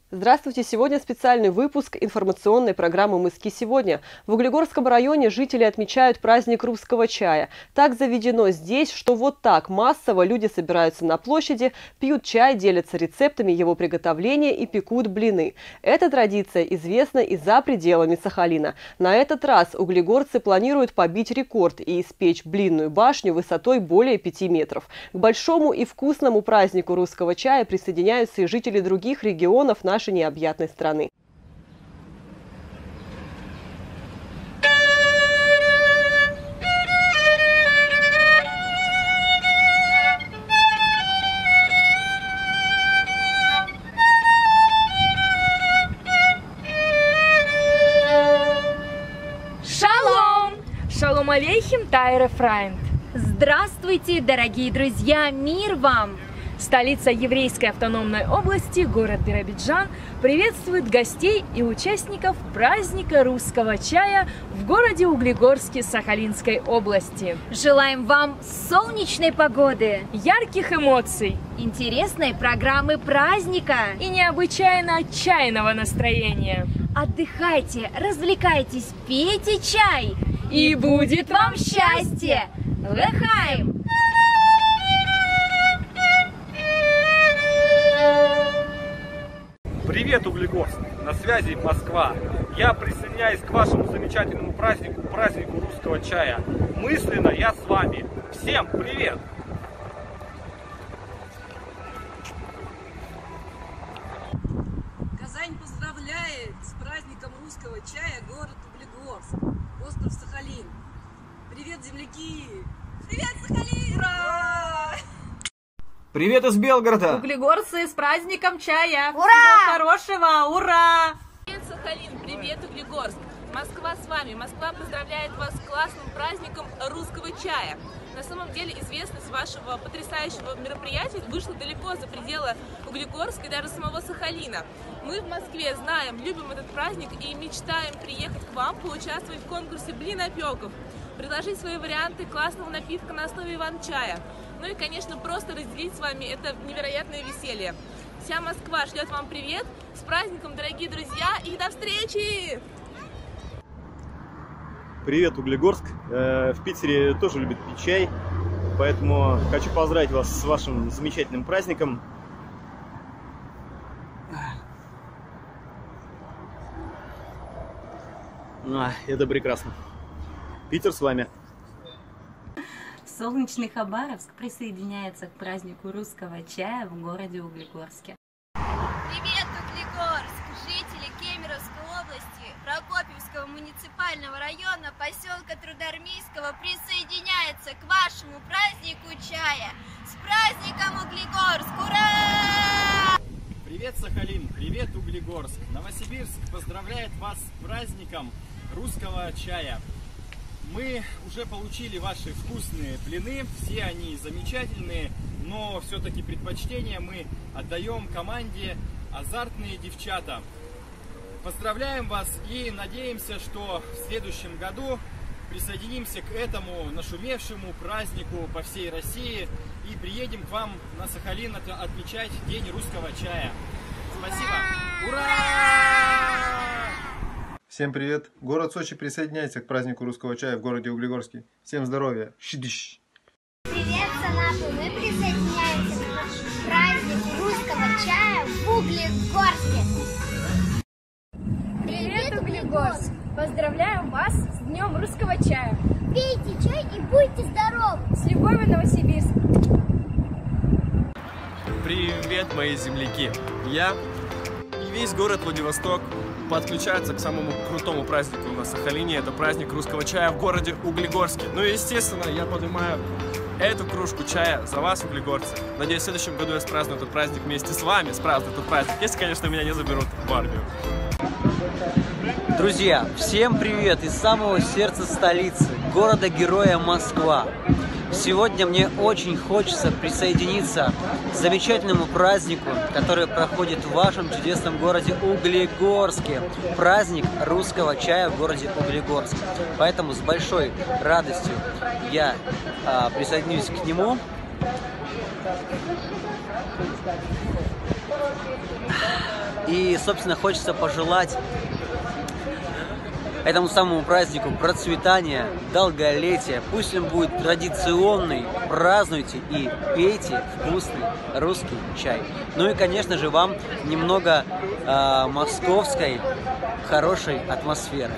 Здравствуйте! Сегодня специальный выпуск информационной программы «Мыски сегодня». В Углегорском районе жители отмечают праздник русского чая. Так заведено здесь, что вот так массово люди собираются на площади, пьют чай, делятся рецептами его приготовления и пекут блины. Эта традиция известна и за пределами Сахалина. На этот раз углегорцы планируют побить рекорд и испечь блинную башню высотой более 5 метров. К большому и вкусному празднику русского чая присоединяются и жители других регионов нашей необъятной страны. Шалом! Шалом алейхим, Тайре Фрайнд! Здравствуйте, дорогие друзья! Мир вам! Столица еврейской автономной области, город Биробиджан, приветствует гостей и участников праздника русского чая в городе Углегорске Сахалинской области. Желаем вам солнечной погоды, ярких эмоций, интересной программы праздника и необычайно чайного настроения. Отдыхайте, развлекайтесь, пейте чай, и будет вам счастье! Лехайм! Привет, Углегорск! На связи Москва. Я присоединяюсь к вашему замечательному празднику русского чая. Мысленно я с вами. Всем привет! Казань поздравляет с праздником русского чая город Углегорск, остров Сахалин. Привет, земляки! Привет, Сахалин! Ура! Привет из Белгорода! Углегорцы с праздником чая! Ура! Всего хорошего! Ура! Привет, Сахалин! Привет, Углегорск! Москва с вами! Москва поздравляет вас с классным праздником русского чая! На самом деле известность вашего потрясающего мероприятия вышла далеко за пределы Углегорска и даже самого Сахалина. Мы в Москве знаем, любим этот праздник и мечтаем приехать к вам, поучаствовать в конкурсе блинопеков, предложить свои варианты классного напитка на основе иван-чая. Ну и, конечно, просто разделить с вами это невероятное веселье. Вся Москва шлет вам привет. С праздником, дорогие друзья, и до встречи! Привет, Углегорск! В Питере тоже любят пить чай, поэтому хочу поздравить вас с вашим замечательным праздником. Это прекрасно. Питер с вами. Солнечный Хабаровск присоединяется к празднику русского чая в городе Углегорске. Привет, Углегорск! Жители Кемеровской области, Прокопьевского муниципального района, поселка Трудармийского присоединяется к вашему празднику чая. С праздником, Углегорск! Ура! Привет, Сахалин! Привет, Углегорск! Новосибирск поздравляет вас с праздником русского чая. Мы уже получили ваши вкусные блины, все они замечательные, но все-таки предпочтение мы отдаем команде «Азартные девчата». Поздравляем вас и надеемся, что в следующем году присоединимся к этому нашумевшему празднику по всей России и приедем к вам на Сахалин отмечать День русского чая. Спасибо! Ура! Всем привет! Город Сочи присоединяется к празднику русского чая в городе Углегорске. Всем здоровья! Шидыш! Привет, Санапу! Мы присоединяемся к празднику русского чая в Углегорске. Привет, Углегорск! Поздравляем вас с Днем русского чая! Пейте чай и будьте здоровы! С любовью, Новосибирск! Привет, мои земляки! Я и весь город Владивосток подключаются к самому крутому празднику на Сахалине. Это праздник русского чая в городе Углегорске. Ну и, естественно, я поднимаю эту кружку чая за вас, углегорцы. Надеюсь, в следующем году я спраздную этот праздник вместе с вами, спраздную этот праздник, если, конечно, меня не заберут в армию. Друзья, всем привет из самого сердца столицы, города-героя Москва. Сегодня мне очень хочется присоединиться к замечательному празднику, который проходит в вашем чудесном городе Углегорске. Праздник русского чая в городе Углегорск. Поэтому с большой радостью я присоединюсь к нему. И, собственно, хочется пожелать этому самому празднику процветания, долголетия. Пусть он будет традиционный, празднуйте и пейте вкусный русский чай. Ну и, конечно же, вам немного московской хорошей атмосферы.